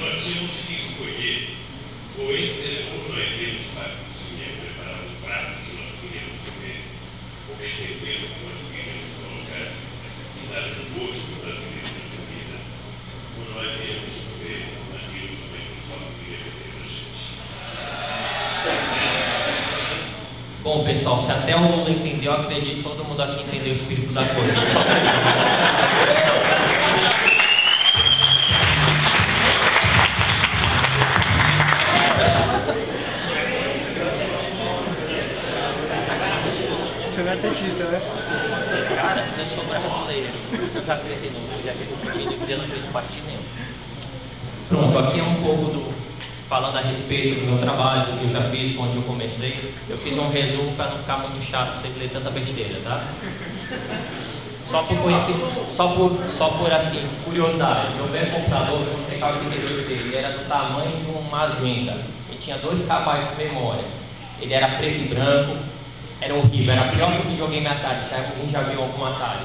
nós tínhamos que escolher, ou nós temos para preparar um prato que nós queríamos comer, ou estender o que nós queríamos colocar e dar um gosto brasileiro na comida, ou nós temos que comer aquilo que o pessoal queria vender para a gente. Bom, pessoal, se até o Lula entendeu, acredito que todo mundo aqui entendeu o espírito da coisa. Você não é petista, né? Cara, eu sou brasileiro. Eu já acreditei no já acreditei no não acredito em partido nenhum. Pronto, aqui é um pouco falando a respeito do meu trabalho, do que eu já fiz, onde eu comecei. Eu fiz um resumo para não ficar muito chato para vocês lerem tanta besteira, tá? Só por assim, curiosidade. Meu velho computador, eu não sei qual que ele era do tamanho de uma agenda. Ele tinha 2 KB de memória. Ele era preto e branco. Era horrível, era pior que o videogame Atari. Se alguém já viu algum Atari?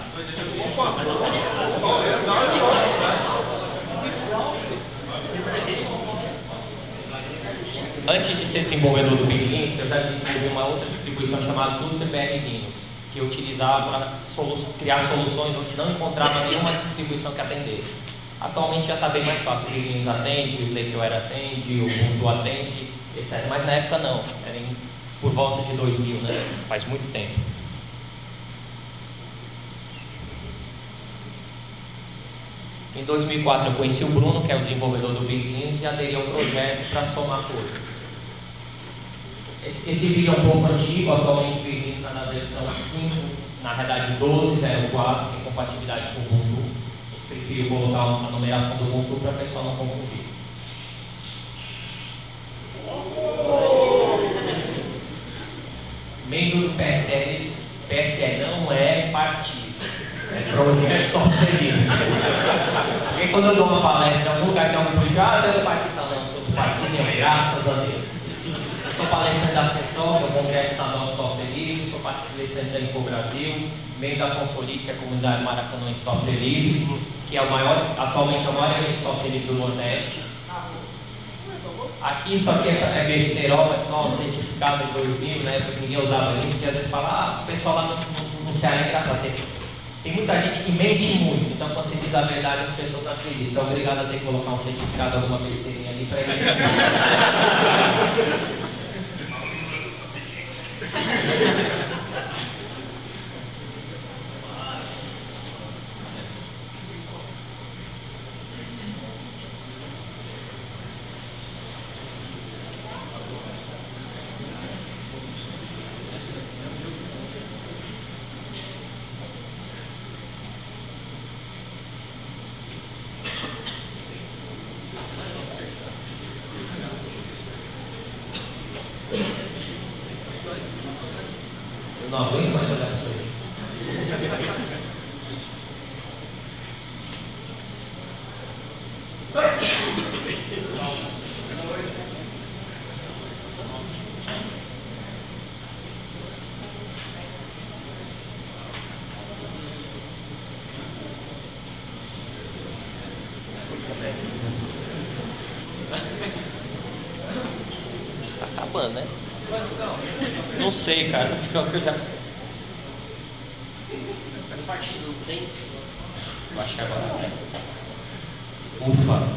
Antes de ser desenvolvedor do Big Linux, eu já desenvolvi uma outra distribuição chamada Cluster BR Linux, que eu utilizava para criar soluções onde não encontrava nenhuma distribuição que atendesse. Atualmente já está bem mais fácil. O Big Linux atende, o Slackware atende, o Ubuntu atende, etc. Mas na época não, era por volta de 2000, né? Faz muito tempo. Em 2004 eu conheci o Bruno, que é o desenvolvedor do Big Linux, e aderi ao projeto para somar coisas. Esse vídeo é um pouco antigo, atualmente o Big Linux está na versão 5, na realidade 12.04, tem compatibilidade com o Ubuntu. Eu prefiro colocar a numeração do Ubuntu para a pessoa não confundir. Membro do PSL não é partido, é projeto software livre. Porque quando eu dou uma palestra em algum lugar que alguém diz, você é do partido, não, eu sou do partido, graças a Deus. Eu sou palestrante da CESOL, que é o Congresso Estadual de Software Livre, sou palestrante da InfoBrasil, membro da Consolide, que é a comunidade Maracanã de Software Livre, que é atualmente é o maior evento de software livre do Nordeste. Aqui isso aqui é besterol, é só um certificado de 2000, né, porque ninguém usava isso, porque às vezes fala, o pessoal lá no Ceará é engraçado. Tem muita gente que mente muito, então quando você diz a verdade as pessoas não acreditam. Então obrigado a ter que colocar um certificado, alguma besteirinha ali para ele. Eu não aguento mais olhar isso aí. Tá acabando, né? Não sei, cara. Acho que eu já. Partido tem. Eu acho que agora sim. Ufa.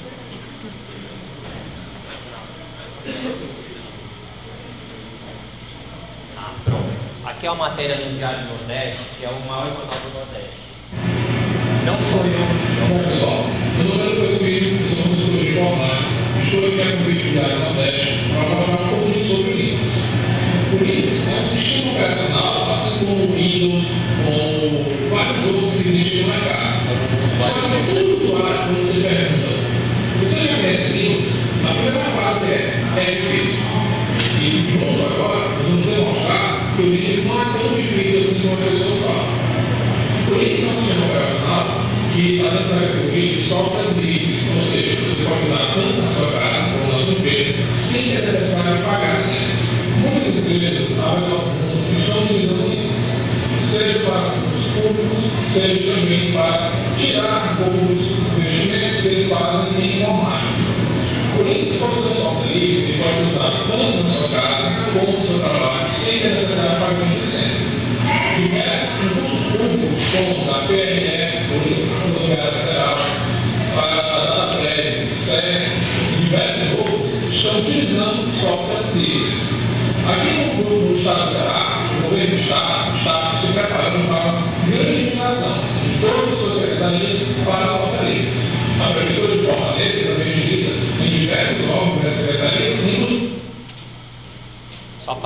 Ah, pronto. Aqui é uma matéria no Diário do Nordeste, que é o maior jornal do Nordeste. Não sou eu. Bom, pessoal, meu nome é Lucas Filho, eu sou consultor de informar. Estou aqui a convite do Diário do Nordeste para falar um pouquinho sobre o Linux. O Linux é um sistema operacional, assim como o Windows, ou vários outros que existem no mercado. Só que tudo lá, quando você pergunta, você já conhece Linux? A primeira fase é difícil. E pronto, agora nós vamos demonstrar que o Linux não é tão difícil assim como a pessoa fala. O Linux é um sistema operacional que está dentro da categoria de software livre, ou seja, você pode usar tanto na sua casa como na sua empresa, sem ter necessidade de pagar sempre. Muitas empresas estão utilizando Linux, seja para os públicos, seja também para tirar um pouco dos investimentos que eles fazem em informática.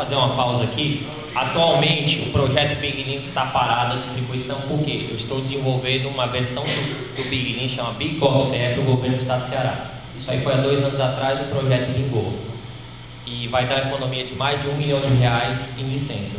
fazer uma pausa aqui. Atualmente, o projeto Big Links está parado a distribuição porque eu estou desenvolvendo uma versão do Big Link, chama Big Box CE, para o governo do estado do Ceará. Isso aí foi há 2 anos atrás, o projeto vingou. E vai dar economia de mais de R$1 milhão em licenças.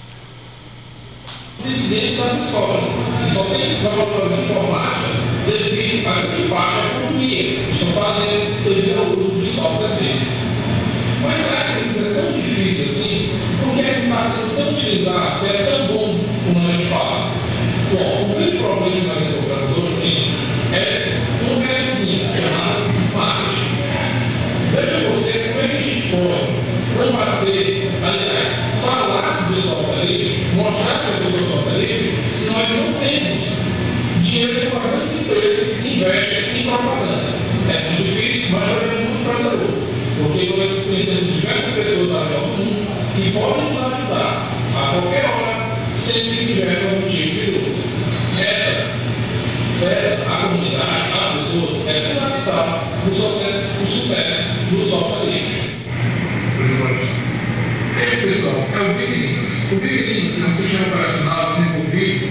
Dentro das escolas, e só tem laboratório de informática devido a grande parte da economia. Estão fazendo devido ao uso de software deles. Mas será que isso é tão difícil assim? Por que está sendo tão utilizado? Se é tão bom como a gente fala? Bom, o grande problema das operadoras é um resuminho chamado marketing. Veja você como é que a gente pode combater, aliás, falar do software livre, mostrar para as pessoas do software livre, se nós não temos dinheiro para grandes empresas que investem em propaganda. É muito difícil, mas também é muito prazeroso. Porque nós conhecemos diversas pessoas da região do mundo que podem nos ajudar a qualquer hora, sempre que tiver algum tipo de dúvida. A comunidade, as pessoas, é fundamental para o sucesso do software livre. Esse, pessoal, é o Big Linux. O Big Linux é um sistema operacional desenvolvido.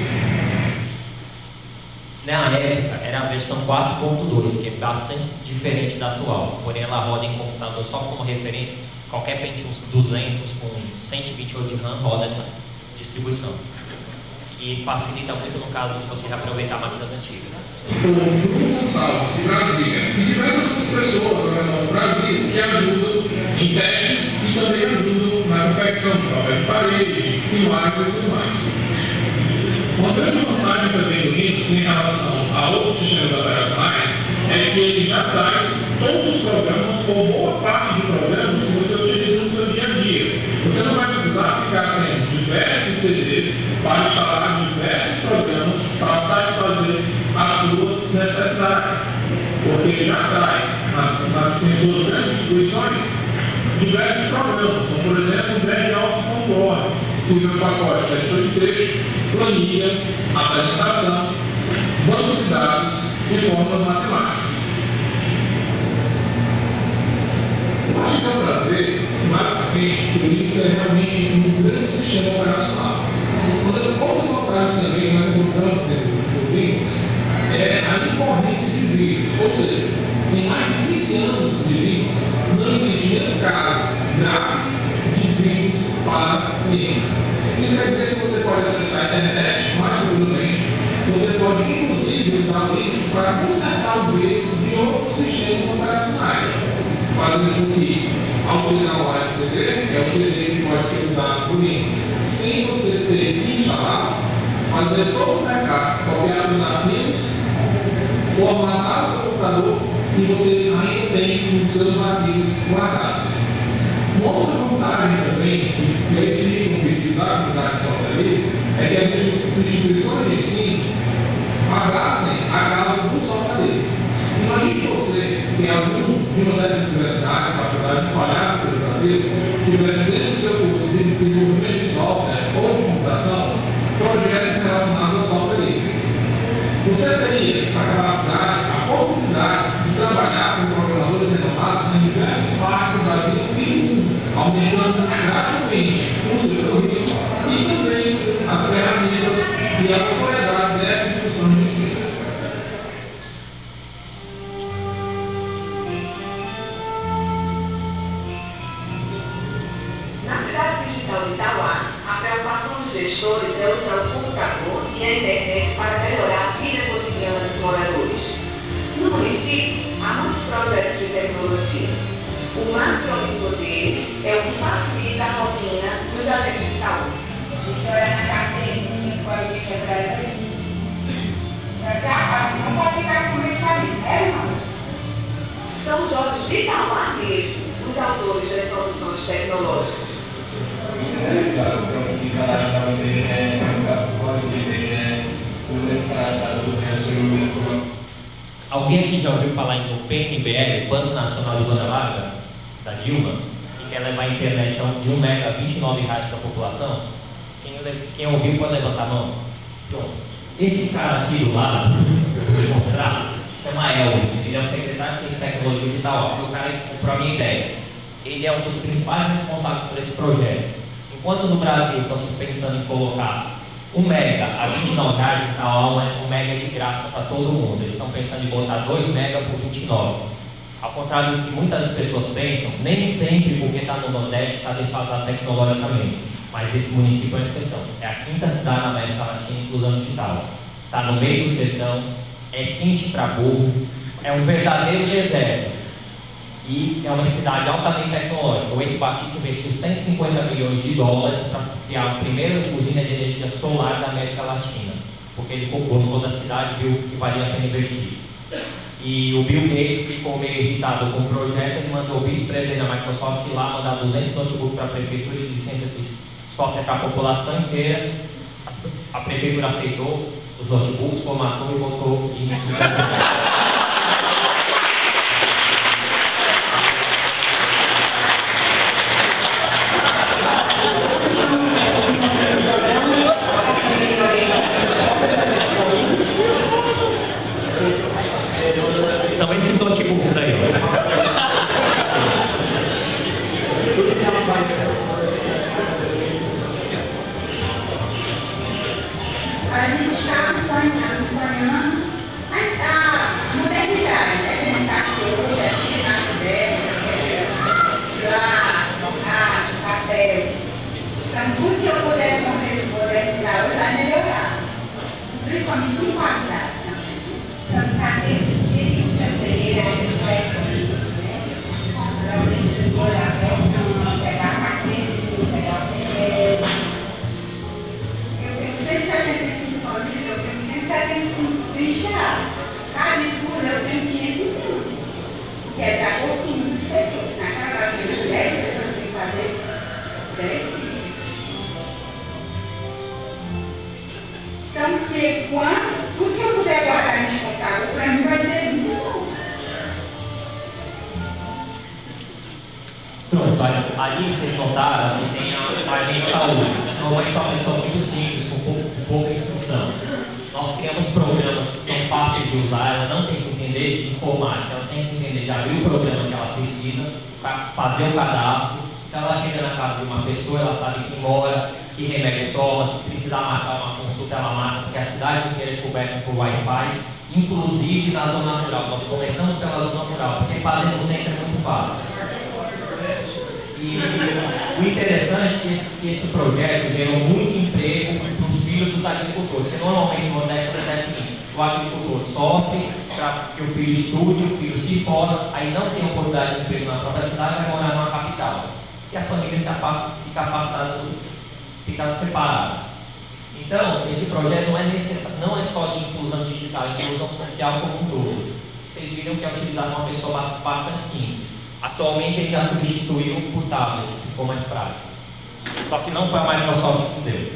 Na época, era a versão 4.2, que é bastante diferente da atual. Porém, ela roda em computador só como referência. Qualquer Pentium 200 com 128 de RAM roda essa distribuição. E facilita muito no caso de você reaproveitar máquinas antigas. O Bruno Gonçalves, de Brasília, e diversas outras pessoas no Brasil que ajudam em testes e também ajudam na confecção de papel de parede, filmagens e tudo mais. Uma grande vantagem também do Linux em relação a outros sistemas operacionais é que ele já traz todos os programas ou boa parte de programas que você utiliza no seu dia a dia. Você não vai precisar ficar tendo diversos CDs para instalar diversos programas para satisfazer as suas necessidades. Porque ele já traz nas suas grandes distribuições diversos programas, como por exemplo o BROS Control, que é um pacote de editor de texto, planilha, apresentação, banco de dados e fórmulas matemáticas. Eu acho que é um prazer, basicamente, que o Linux é realmente um grande sistema operacional. Uma das poucas vantagens também que nós encontramos no Linux é a incorrência de vírus. Ou seja, em mais de 15 anos de Linux, não existia caso grave de vírus para Linux. Isso quer dizer que você pode acessar a internet mais seguramente. Você pode, inclusive, usar o Linux para consertar os vírus de outros sistemas operacionais, fazendo com que, ao utilizar o área de CD, é o CD que pode ser usado no Linux, sem você ter que instalar, fazer todo o backup, copiar seus arquivos, formatar o seu computador e você ainda tem os seus arquivos guardados. Uma outra vantagem também que verifica o pedido da comunidade de software livre é que as instituições de ensino abracem a causa do software livre. Imagine que você tem algum de uma dessas universidades, faculdades espalhadas pelo Brasil, que tivesse dentro do seu curso de desenvolvimento de software ou de computação, projetos relacionados ao software livre. Você teria a capacidade, a possibilidade de trabalhar com programadores renomados em diversas partes do Brasil e do mundo, aumentando drasticamente o seu currículo e também as ferramentas e a popularidade dessa instituição de ensino. Na cidade digital de Itauá, a preocupação dos gestores é usar o computador e a internet para melhorar a vida cotidiana dos moradores. No município, há muitos projetos de tecnologia. O mais promissor deles é o que facilita a rotina dos agentes de saúde. Isso é na carteira que pode quebrar isso. Não pode ficar com isso ali, é, irmão? São os jovens de Itauá mesmo, os autores das soluções tecnológicas. Alguém aqui já ouviu falar em PNBL, Plano Nacional de Banda Larga, da Dilma, que quer levar a internet de 1 mega a R$29 para a população? Quem ouviu pode levantar a mão. Pronto. Esse cara aqui do lado, que eu vou lhe mostrar, chama Elvis. Ele é o secretário de Ciência e Tecnologia de Itauá. O cara que comprou a minha ideia. Ele é um dos principais responsáveis por esse projeto. Quando no Brasil estão se pensando em colocar 1 mega a R$29, então 1 mega é de graça para todo mundo. Eles estão pensando em botar 2 mega por R$29. Ao contrário do que muitas pessoas pensam, nem sempre porque está no Nordeste está defasado tecnologicamente. Mas esse município é uma exceção. É a 5ª cidade na América Latina em inclusão digital. Está no meio do sertão, é quente para burro, é um verdadeiro deserto. E é uma cidade altamente tecnológica. O Eike Batista investiu $150 milhões para criar a primeira usina de energia solar da América Latina, porque ele gostou da cidade e viu que valia a pena investir. E o Bill Gates ficou meio irritado com o projeto, ele mandou o vice-presidente da Microsoft ir lá mandar 200 notebooks para a prefeitura de licença de software para a população inteira. A prefeitura aceitou os notebooks, formatou e botou em São esses notebooks aí, A gente está sonhando, mas a modernidade, né? A gente está hoje, a gente está rádio, papel. Então, tudo que eu puder modernizar hoje vai melhorar. Principalmente em qualidade. Então, cadê esse também, a gente vai olhar pegar a carteira, pegar o papel. Eu tenho 175 anos, eu tenho 175 registrados. Cada escura eu tenho 500 minutos. Que é de acordo com o número de pessoas. Na casa eu tenho 10 pessoas que fazer 10 filhos. Então, porque tudo que eu puder guardar nesse computador, para mim vai ser muito bom. Pronto, ali vocês notaram que tem a linha de saúde. Normalmente é uma pessoa muito simples, com pouca instrução. Nós criamos programas que são fáceis de usar, ela não tem que entender de informática, ela tem que entender de abrir o programa que ela precisa, fazer o cadastro. Então ela chega na casa de uma pessoa, ela sabe quem mora, que remédio toma, se precisar marcar uma consulta, ela marca, porque a cidade inteira é coberta por Wi-Fi, inclusive na zona rural. Nós começamos pela zona rural, porque fazer no centro é muito fácil. E o interessante é que esse projeto gerou muito emprego para os filhos dos agricultores. Porque normalmente no Nordeste é o seguinte: o agricultor sofre para que o filho estude, o filho se forma, aí não tem oportunidade de emprego na própria cidade, vai morar numa capital. E a família fica afastada, fica separada. Então, esse projeto não é só de inclusão digital, é inclusão social como um todo. Vocês viram que é utilizado uma pessoa bastante simples. Atualmente ele já substituiu por tablet, ficou mais prático. Só que não foi a Microsoft que deu.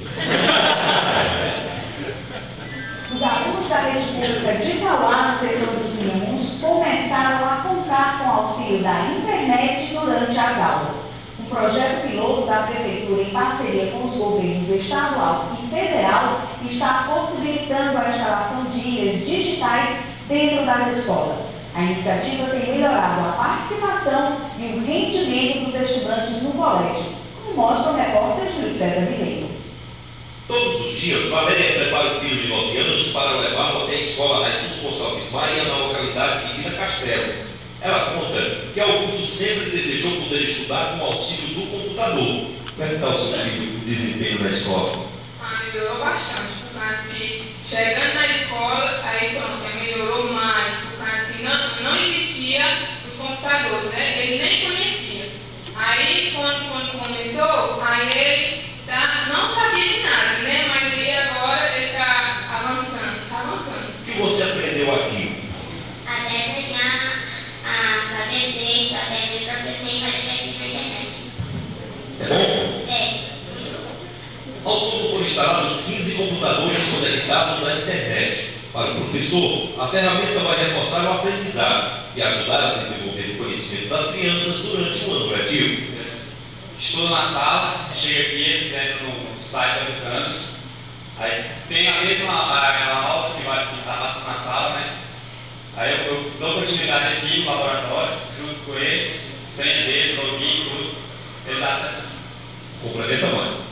Os alunos da rede pública de Itauá, no setor dos Inhamuns, começaram a contar com o auxílio da internet durante as aulas. Um projeto piloto da Prefeitura, em parceria com os governos estadual e federal, está possibilitando a instalação de ilhas digitais dentro das escolas. A iniciativa tem melhorado a participação e o rendimento dos estudantes no colégio, como mostra o repórter Luiz César Mineiro. Todos os dias, Valéria prepara o filho de 9 anos para levá-lo até a escola Raimundo Gonçalves Maia, na localidade de Vila Castelo. Ela conta que Augusto sempre desejou poder estudar com o auxílio do computador. Como é que está o seu desempenho na escola? Melhorou bastante, porque chegando na escola, aí pronto, melhorou mais, porque não existia os computadores, né? Ele nem conhecia. Aí quando começou, aí ele não sabia de nada, né? Mas aí agora ele está avançando. O que você aprendeu aqui? A desenhar, a fazer texto, a aprender professor e fazer pesquisa na internet. É bom? É. Ao todo foram instalados 15 computadores conectados à internet. Para o professor, a ferramenta vai reforçar o aprendizado e ajudar a desenvolver o conhecimento das crianças durante o ano letivo. Estudo na sala, chego aqui, eles entram no site americanos, aí tem a mesma aula que vai estar passando na sala, né? Aí eu dou continuidade aqui no laboratório, junto com eles, senha deles, login, tudo, eles acessam. Complementa mais.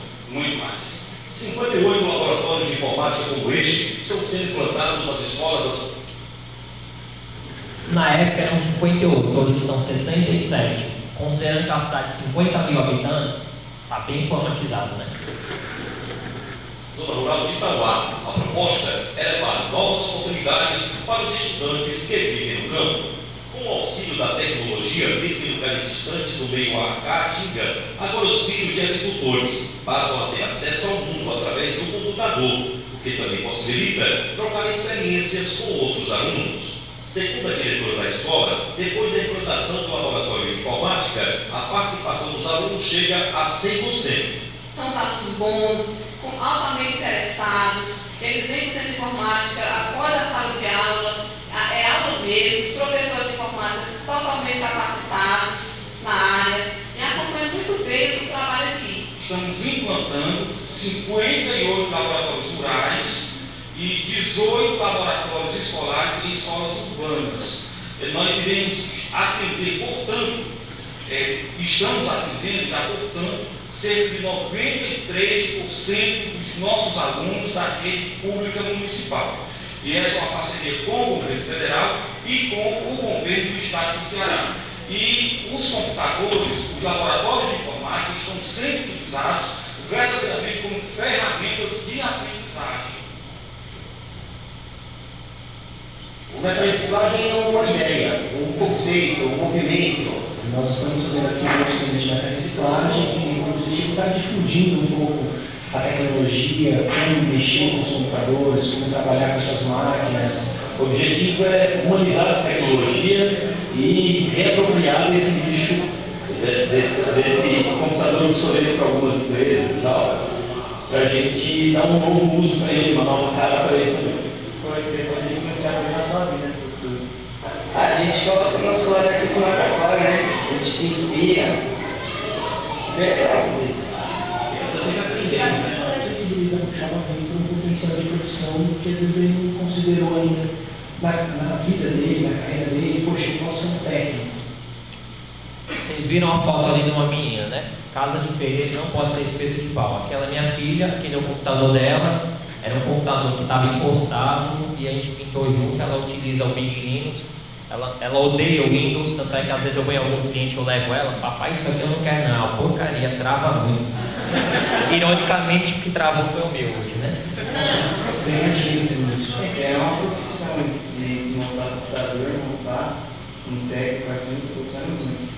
Na época eram 58, hoje estão 67. Considerando que a cidade de 50 mil habitantes, está bem informatizado, né? Zona Rural de Itauá, a proposta é levar novas oportunidades para os estudantes que vivem no campo. Com o auxílio da tecnologia, mesmo em lugares distantes do meio à caatinga, agora os filhos de agricultores passam a ter acesso ao mundo através do computador, o que também possibilita trocar experiências com outros alunos. Segundo a diretora da escola, depois da implantação do laboratório de informática, a participação dos alunos chega a 100%. São alunos bons, altamente interessados, eles vêm do centro de informática após a sala de aula, é aula mesmo, os professores de informática totalmente capacitados na área e acompanham muito bem o trabalho aqui. Estamos implantando 58 laboratórios rurais e 18 laboratórios escolares em escolas urbanas. Nós iremos atender, portanto, estamos atendendo já, portanto, cerca de 93% dos nossos alunos da rede pública municipal. E essa é uma parceria com o governo federal e com o governo do estado do Ceará. E os computadores, os laboratórios de informática estão sendo utilizados verdadeiramente como ferramentas de aprendizagem. O meta-reciclagem é uma ideia, um conceito, um movimento. Nós estamos fazendo aqui um movimento de meta-reciclagem e o objetivo está difundindo um pouco a tecnologia, como mexer com os computadores, como trabalhar com essas máquinas. O objetivo é humanizar essa tecnologia e reapropriar desse lixo, desse computador obsoleto para algumas empresas e tal, para a gente dar um novo uso para ele, uma nova cara para ele também. Pode influenciar na sua vida no futuro. A gente coloca o nosso lado aqui com a né? A gente se inspira. Sensibiliza para o jovem para um potencial de profissão que às vezes ele não considerou ainda na vida dele, na carreira dele. Poxa, eu posso ser um técnico. Vocês viram a foto ali de uma menina, né? Casa de ferreiro não pode ser espeto de pau. Aquela minha filha, aquele é o computador dela, era um computador que estava encostado e a gente pintou junto. Ela utiliza o Big Linux, ela odeia o Windows, tanto é que às vezes eu venho a algum cliente, eu levo ela, papai, isso aqui eu não quero não, porcaria, trava muito. Ironicamente, o que travou foi o meu hoje, né? É uma profissão de montar computador, montar um técnico, vai ser muito profissional muito.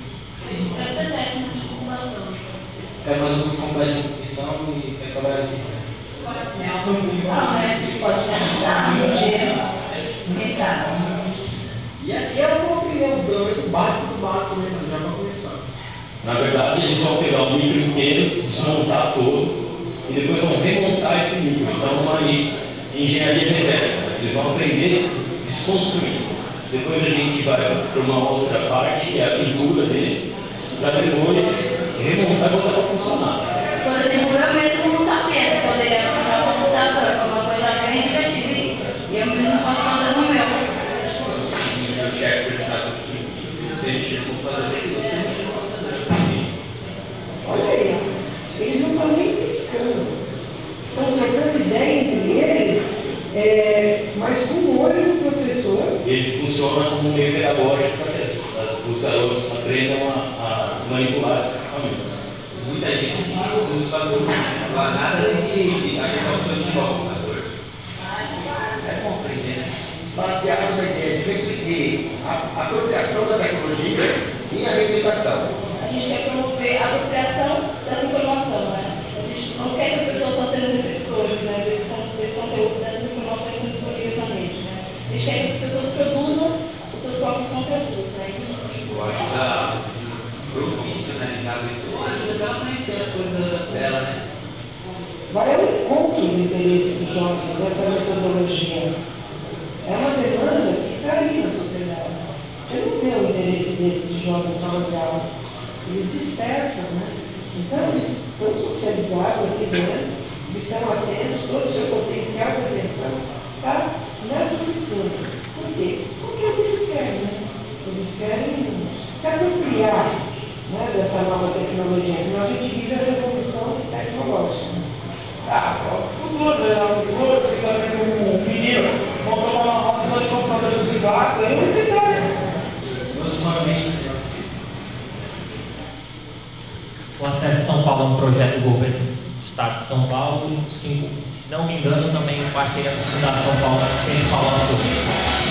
É mais um complexo de profissão e é trabalhar aqui. Pode pensar, ninguém sabe. E aqui é uma opinião do básico mesmo, já para começar. Na verdade, eles vão pegar o micro inteiro, desmontar todo e depois vão remontar esse micro. Então, uma engenharia reversa. Eles vão aprender desconstruir. Depois a gente vai para uma outra parte, que é a pintura dele, para depois remontar e botar para funcionar. Por exemplo, eu mesmo não sabia que poderia comprar um computador, foi uma coisa bem divertida. E eu mesmo estou fazendo o meu. O chefe perguntava aqui, se você mexer no computador dele, você mexer no computador dele. Olha aí, eles não estão nem piscando. Estão trocando ideia entre eles, mas com o olho do professor. Ele funciona como um meio pedagógico para que os garotos aprendam a manipular esses equipamentos. Muita gente não sabe falar nada de agricultura de computador. É bom aprender, né? Baseado na ideia de reduzir a apropriação da tecnologia e a replicação. A gente quer promover a apropriação dessa informação, né? A gente não quer que as pessoas estão sendo receptores, né, desse conteúdo, dessas informações que estão disponíveis na rede, né? A gente quer que as pessoas produzam os seus próprios conteúdos, né? Eu acho que o grupo institucionalizado isso ajuda ela a conhecer as coisas dela, né? Vai ao encontro do interesse dos jovens nessa metodologia. É uma demanda que está aí na sociedade. Você não vê o interesse desses jovens em sala de aula. Eles dispersam, né? Então, eles estão socializados aqui dentro, eles estão atentos, todo o seu potencial de atenção está nessa pessoa. Por quê? Porque é o que eles querem, né? Eles querem se apropriar, né, dessa nova tecnologia. Então, a gente vive a revolução tecnológica. Né? O futuro, principalmente um menino, vão tomar uma roda de computador dos gatos, aí não tem nada. São Paulo é um projeto do governo do Estado de São Paulo, se não me engano, também em parceria com a Fundação São Paulo, que ele falou sobre.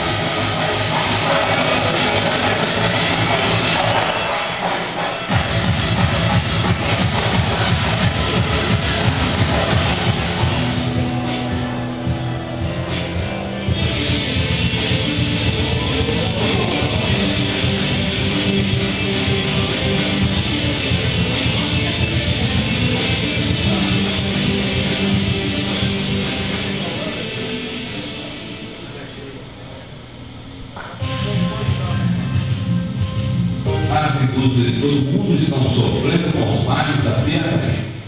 Todo mundo estão sofrendo com os males da terra.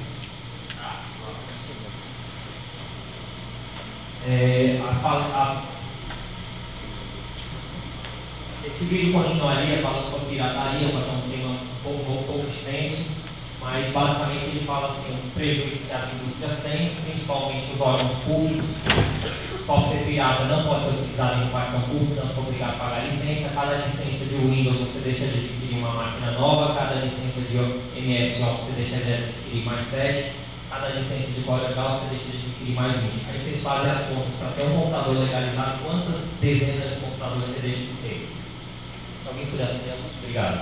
Esse vídeo continuaria falando sobre pirataria, mas é um tema um pouco extenso, mas basicamente ele fala assim, o prejuízo que as indústrias têm, principalmente os órgãos públicos. Software pirata não pode ser utilizado em repartição pública, não sou obrigado a pagar licença. Cada licença de Windows você deixa de adquirir uma máquina nova, cada licença de MS você deixa de adquirir mais 7, cada licença de CorelDRAW você deixa de adquirir mais 20. Aí vocês fazem as contas para ter um computador legalizado, quantas dezenas de computadores você deixa de ter? Se alguém puder atender, obrigado.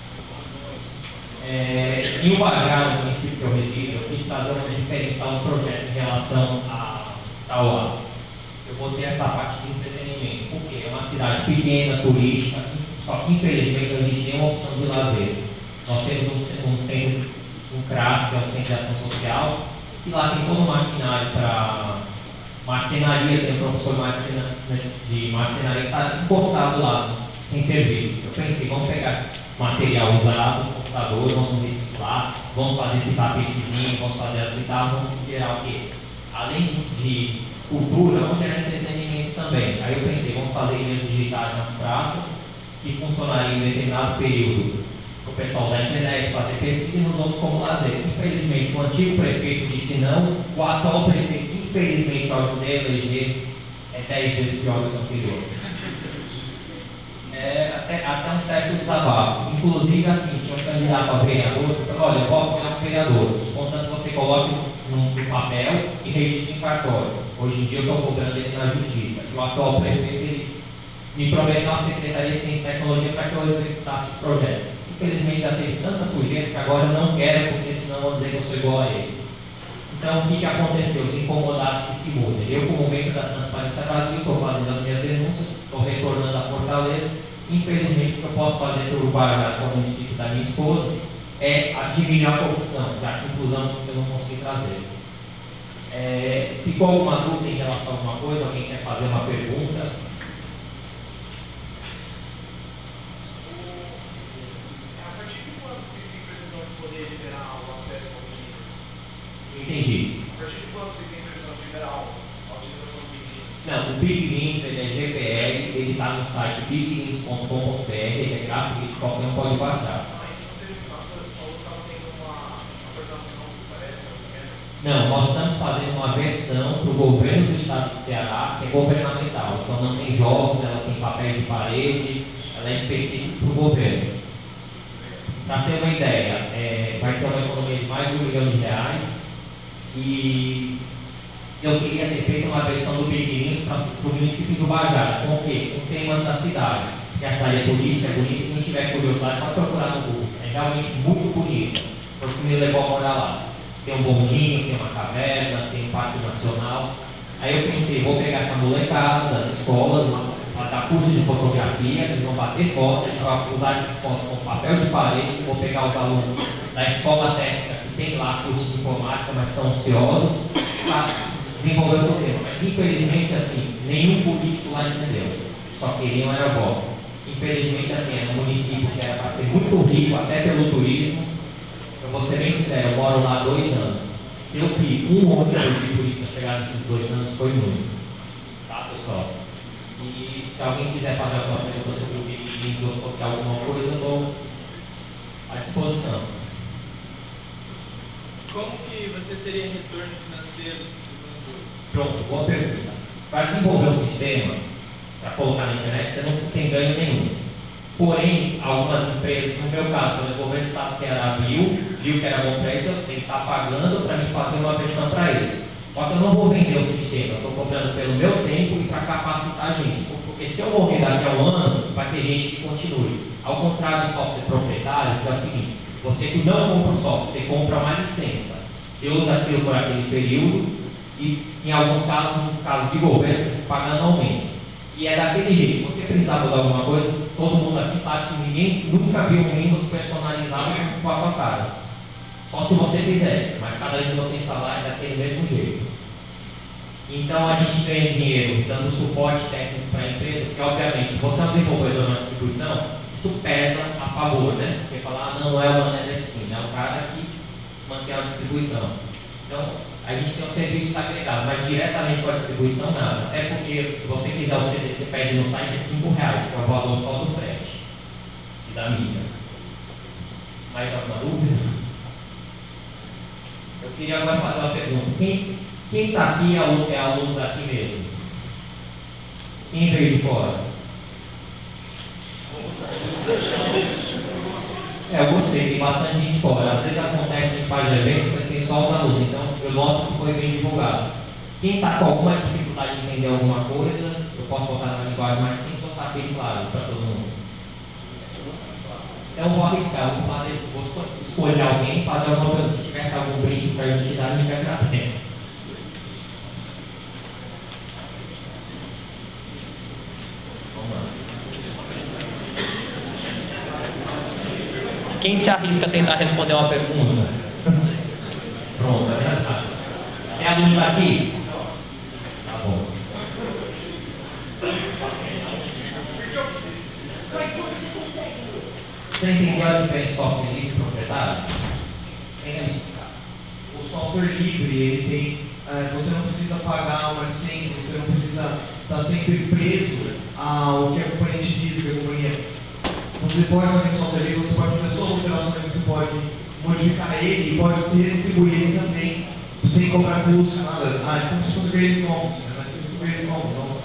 Em Ubajá, no município que eu resido, eu quis trazer uma diferencial do projeto em relação a Tauá. Eu botei essa parte de entretenimento, porque é uma cidade pequena, turística, só que infelizmente não existe nenhuma opção de lazer. Nós temos um centro, um CRAS, que é um centro de ação social, e lá tem todo um maquinário para marcenaria, tem um professor de marcenaria que está encostado lá, sem serviço. Eu pensei, vamos pegar material usado, computador, vamos reciclar, vamos fazer esse tapetezinho, vamos fazer as guitarras, vamos gerar o quê? Além de cultura, vamos gerar entretenimento também. Aí eu pensei, vamos fazer ilhas digitais nas praças, que funcionariam em determinado período para o pessoal da internet fazer pesquisa e nos outros como lazer. Infelizmente, o antigo prefeito disse não, o atual prefeito, infelizmente, ao ajudei a eleger, é 10 vezes pior do que o anterior. Até um certo desabafo. Inclusive, assim, tinha um candidato a vereador, olha, eu vou apoiar o vereador, contanto você coloque no papel e registre em cartório. Hoje em dia eu estou cobrando ele na justiça. E o atual prefeito ele me prometeu a Secretaria de Ciência e Tecnologia para que eu executasse o projeto. Infelizmente já teve tanta sujeira que agora eu não quero, porque senão vão dizer que eu sou igual a ele. Então, o que aconteceu? Os incomodados que se mudem. Eu, como membro da Transparência Brasil, estou fazendo as minhas denúncias, estou retornando a Fortaleza. Infelizmente, o que eu posso fazer pelo Ubajá, que é o município da minha esposa, é diminuir a corrupção, já que inclusão eu não consigo trazer. Ficou alguma dúvida em relação a alguma coisa? Alguém quer fazer uma pergunta? A partir de quando vocês têm previsão de poder liberar o acesso ao Big? Entendi. A partir de quando vocês têm previsão de liberar a utilização do Big? Não, o Big Links, ele é GPL, ele está no site biglinks.com.br, ele é gráfico e qualquer um pode baixar. Não, nós estamos fazendo uma versão para o governo do estado do Ceará, que é governamental. Então não tem jogos, ela tem papel de parede, ela é específica para o governo. Para ter uma ideia, vai ter uma economia de mais de R$1 milhão e eu queria ter feito uma versão do Big Links para o município do Ubajá, com o quê? Com temas da cidade. Que a cidade é turística, é bonita, quem tiver curiosidade pode procurar no Google. É realmente muito bonito, porque me levou a morar lá. Tem um bondinho, tem uma caverna, tem um parque nacional. Aí eu pensei, vou pegar essa molecada das escolas, vou dar curso de fotografia, eles vão bater foto, a gente vai usar essas fotos com papel de parede, vou pegar os alunos da escola técnica que tem lá curso de informática, mas estão ansiosos, para desenvolver o seu tema. Mas infelizmente, assim, nenhum político lá entendeu. Só queriam era voto. Infelizmente, assim, era um município que era para ser muito rico, até pelo turismo. Eu vou ser bem sincero, eu moro lá há 2 anos. Se eu vi um ônibus de turista chegar nesses 2 anos, foi muito. Tá, pessoal? E se alguém quiser fazer alguma pergunta sobre o Big ou qualquer alguma coisa, eu estou à disposição. Como que você teria retorno financeiro? Pronto, boa pergunta. Para desenvolver um sistema, para colocar na internet, você não tem ganho nenhum. Porém, algumas empresas, no meu caso, quando o governo do Estado do Ceará viu que era bom para eles, ele está pagando para mim fazer uma versão para eles. Só que eu não vou vender o sistema, eu estou cobrando pelo meu tempo e para capacitar a gente. Porque se eu morrer daqui a um ano, vai ter gente que continue. Ao contrário do software proprietário, que é o seguinte, você não compra o software, você compra uma licença. Você usa aquilo por aquele período e, em alguns casos, no caso de governo, você paga anualmente. E é daquele jeito, se você precisar mudar alguma coisa, todo mundo aqui sabe que ninguém nunca viu um Windows personalizado com a sua cara. Só se você fizer, mas cada vez que você instalar é daquele mesmo jeito. Então a gente ganha dinheiro dando suporte técnico para a empresa, porque obviamente, se você é um desenvolvedor na distribuição, isso pesa a favor, né? Porque falar, não é o Mané da esquina, é o cara que mantém a distribuição. Então, a gente tem um serviço agregado, mas diretamente com a distribuição nada. Até porque, se você quiser o CD, você pede no site é R$5, que é o valor só do frete e da mídia. Mais alguma dúvida? Eu queria agora fazer uma pergunta. Quem está aqui é aluno daqui mesmo? Quem veio de fora? Eu gostei, tem bastante gente fora. Às vezes acontece que a gente faz evento, mas tem só os alunos, então eu noto que foi bem divulgado. Quem está com alguma dificuldade de entender alguma coisa, eu posso botar na linguagem mais simples ou está bem claro para todo mundo? Então vou arriscar, vou escolher alguém e fazer alguma coisa. Se tivesse algum brinde para a gente dar, a gente agradece. Quem se arrisca a tentar responder uma pergunta? Pronto, já está. É aluno daqui? Tá bom. Você entendeu a diferença de software livre e proprietário? Tenta me explicar. O software livre, ele tem, você não precisa pagar uma licença, você não precisa estar sempre preso ao que a companhia te diz, que a companhia. Você pode fazer um software livre, você pode fazer suas operações, você pode modificar ele e pode distribuir ele também, sem cobrar custo, nada. É como se fosse Creative Commons, né? Mas se fosse Creative Commons, não.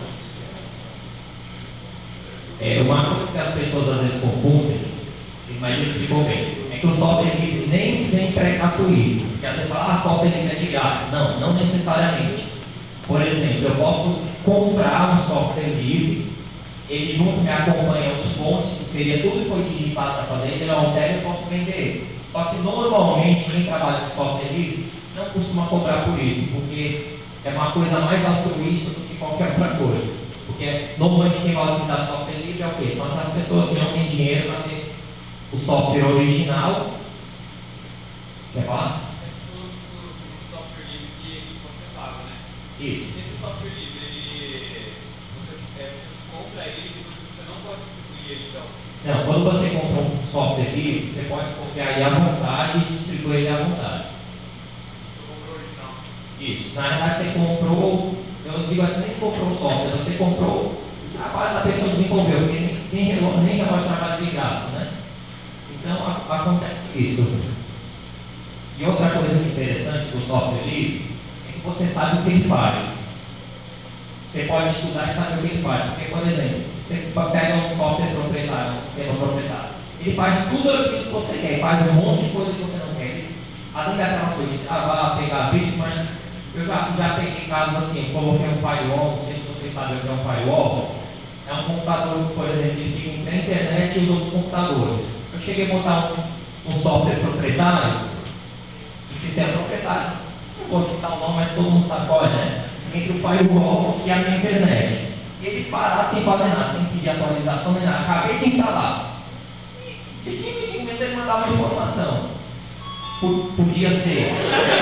Uma coisa que as pessoas às vezes confundem, mas isso ficou bem, é que o software livre nem sempre é gratuito. Porque às vezes fala, software livre é de graça. Não, não necessariamente. Por exemplo, eu posso comprar um software livre, ele junto me acompanha os fontes, que seria tudo que foi digitado para fazer, ele altera e eu posso vender ele. Só que normalmente quem trabalha com software livre não costuma cobrar por isso, porque é uma coisa mais altruísta do que qualquer outra coisa. Porque normalmente quem vai utilizar software livre é o quê? São aquelas pessoas que não têm dinheiro para ter o software original. Quer falar? O software livre que você paga, né? Isso. Esse software livre, você compra ele e você não pode distribuir ele, então? Não, quando você compra um software livre, você pode copiar ele à vontade e distribuir ele à vontade. Você comprou o original? Isso. Na verdade, você comprou, eu digo assim, nem comprou o software, você comprou o trabalho da pessoa desenvolveu, porque nem relógio trabalho de graça, né? Então, acontece isso. E outra coisa interessante do software livre é que você sabe o que ele faz. Você pode estudar e saber o que ele faz. Porque, por exemplo, você pega um software proprietário, um sistema proprietário, ele faz tudo aquilo que você quer, faz um monte de coisa que você não quer. Além daquelas coisas de travar, pegar bits, mas eu já peguei casos assim, coloquei um firewall, não sei se vocês sabem o que é um firewall. É um computador, por exemplo, que fica entre a internet e os outros computadores. Eu cheguei a botar um software proprietário, um sistema proprietário, não vou citar o nome, mas todo mundo sabe qual é, né? Entre o firewall e a minha internet. E ele parar sem fazer nada, sem pedir atualização nem nada. Acabei de instalar. E de 5 em 5 minutos ele mandava uma informação. Podia ser.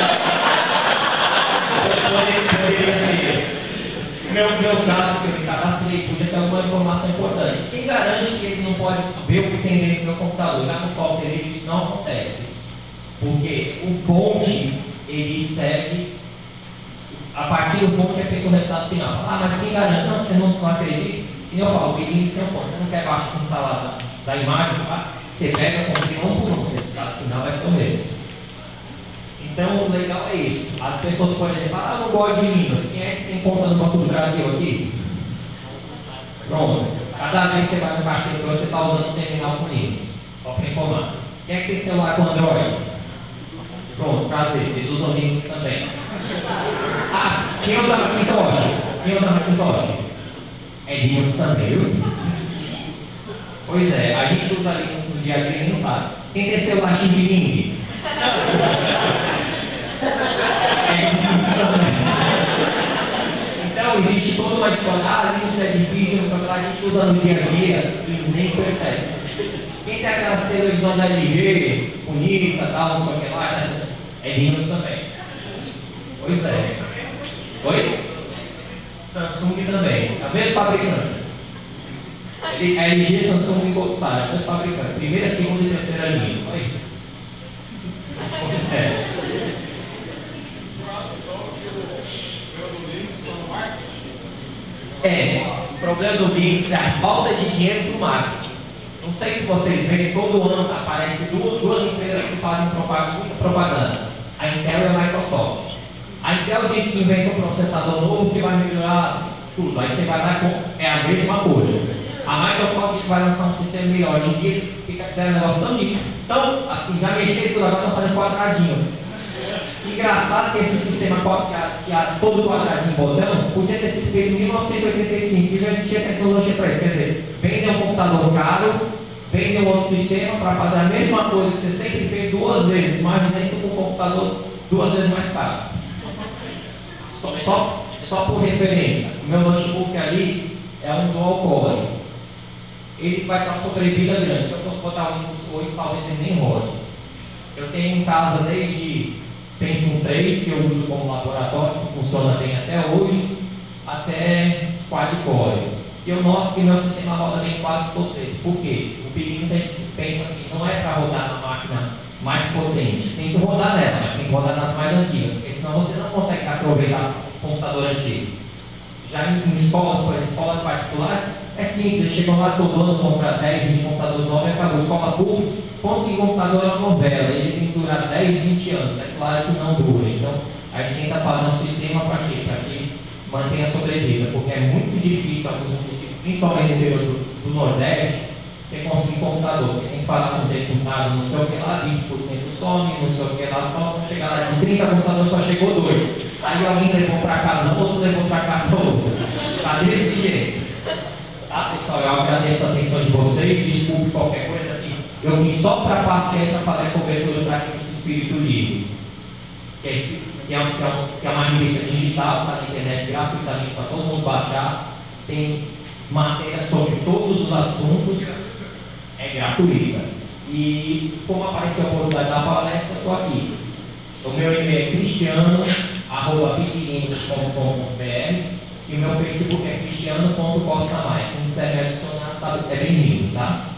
Poderia ser. Meus dados que eu me cadastrei, podia ser alguma informação importante. Quem garante que ele não pode ver o que tem dentro do meu computador? Já no software isso não acontece. Porque o ponte, ele segue, a partir do ponto é feito o resultado final. Ah, mas quem garante? Não, você não acredita? E eu falo, o begin é um ponto. Você não quer baixar a instalar da imagem, tá? Você pega, confirma um por um, o resultado final vai ser o mesmo. Então, o legal é isso. As pessoas podem dizer, ah, eu não gosto de Linux. Quem é que tem conta no Banco do Brasil aqui? Pronto. Cada vez que você vai no carteiro, você está usando o terminal com Linux. Só para informar. Quem é que tem celular com Android? Pronto, prazer, eles usam Linux também. Ah, quem usa Macintosh? Quem usa Macintosh? É Linux também, viu? Pois é, a gente usa Linux no dia a dia e não sabe. Quem tem celular Xing Ling? É Linux também. Então existe toda uma história, Linux é difícil, a gente usa no dia a dia e nem percebe. Quem tem aquelas televisões da LG, bonita, tal, não sei o que lá, é Linux também. Pois é. Oi? Samsung também. A mesma fabricante. A LG, Samsung e Volkswagen, a mesma fabricante. Primeira, segunda e terceira linha. Oi? Pois é. O problema do Linux é a falta de dinheiro para o marketing. Não sei se vocês veem, todo ano aparecem duas empresas que fazem muita propaganda. A Intel e a Microsoft. A Intel diz que inventa um processador novo que vai melhorar tudo. Aí você vai dar é a mesma coisa. A Microsoft diz que vai lançar um sistema melhor. Hoje em dia eles fizeram um negócio tão nítido. Então, assim, já mexeram tudo, agora estão fazendo quadradinho. Engraçado que esse sistema todo quadradinho botão podia ter sido feito em 1985 e já existia tecnologia para isso. Quer dizer, vender um computador caro, vender um outro sistema para fazer a mesma coisa que você sempre fez duas vezes. Imagina isso com um computador duas vezes mais caro. Só por referência, o meu notebook ali é um dual core. Ele vai estar sobrevida grande. Se eu fosse botar o Windows 8, talvez ele nem rode. Eu tenho em casa desde Pentium 3, que eu uso como laboratório, que funciona bem até hoje, até quad-core. E eu noto que meu sistema roda bem quase por 3. Por quê? O perigo que a gente pensa assim, não é para rodar na máquina mais potente. Tem que rodar nela, mas tem que rodar nas mais antigas, porque senão você não consegue aproveitar o computador antigo. Já em escolas, por exemplo, escolas particulares, é simples, eles chegam lá todo ano, compram 10, 20 computadores novos e acabou. Escola pública, conseguir computador é uma novela, ele tem que durar 10, 20 anos, é claro que não dura. Então, a gente tenta fazer um sistema para quê? Para que mantenha a sobrevida, porque é muito difícil, alguns municípios, principalmente no interior do Nordeste, você conseguir computador, porque tem que falar com o deputado, não sei o que lá, 20% some, não sei o que lá, só quando chegar lá de 30 computadores só chegou 2. Aí alguém levou para casa, outro levou para casa, outro. Tá desse jeito. Tá, pessoal? Eu agradeço a atenção de vocês, desculpe qualquer coisa assim. Eu vim só para passear para fazer cobertura para esse Espírito Livre. Que é uma revista digital, está na internet gratuitamente para todo mundo baixar. Tem matérias sobre todos os assuntos, é gratuita. E como apareceu a oportunidade da palestra, eu estou aqui. O meu e-mail é cristiano@piquilinhos.com.br e o meu Facebook é cristiano.costamaia. Quem quiser me adicionar, é bem-vindo, tá?